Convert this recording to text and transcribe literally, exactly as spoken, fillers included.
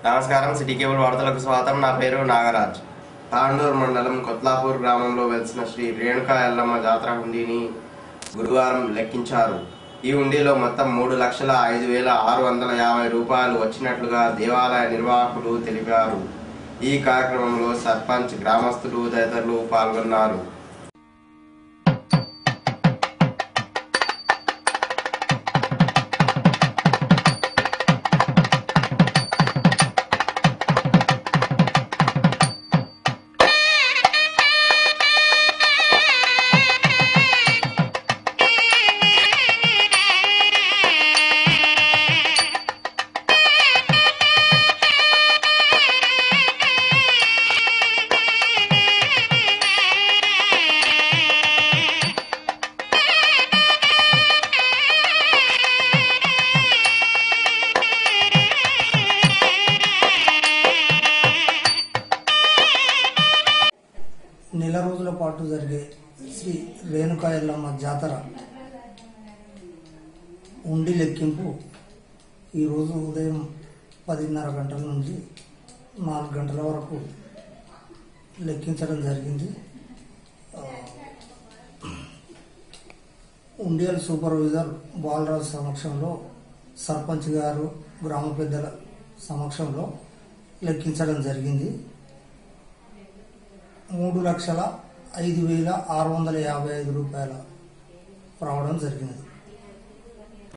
నమస్కారం, city cable వార్తలకు స్వాగతం. నా పేరు నాగరాజ్. తాండూరు మండలం కొత్లాపూర్ గ్రామంలో వెలిసిన శ్రీ రేణుకా ఎల్లమ్మ జాతర హుండీని గురువారం లెక్కించారు. ఈ హుండీలో మొత్తం మూడు లక్షల ఐదు వేల ఆరు వందల యాభై రూపాయలు వచ్చినట్లుగా దేవాలయ నిర్వాహకులు తెలిపారు. ఈ కార్యక్రమంలో సర్పంచ్, గ్రామస్తులు తదితరులు పాల్గొన్నారు. నెల రోజుల పాటు జరిగే శ్రీ రేణుకా ఎల్లమ్మ జాతర ఉండి లెక్కింపు ఈరోజు ఉదయం పదిన్నర గంటల నుంచి నాలుగు గంటల వరకు లెక్కించడం జరిగింది. ఉండియల్ సూపర్వైజర్ బాలరాజు సమక్షంలో, సర్పంచ్ గారు, గ్రామ పెద్దల సమక్షంలో లెక్కించడం జరిగింది. మూడు లక్షల ఐదు వేల ఆరు వందల యాభై ఐదు రూపాయల రావడం జరిగింది.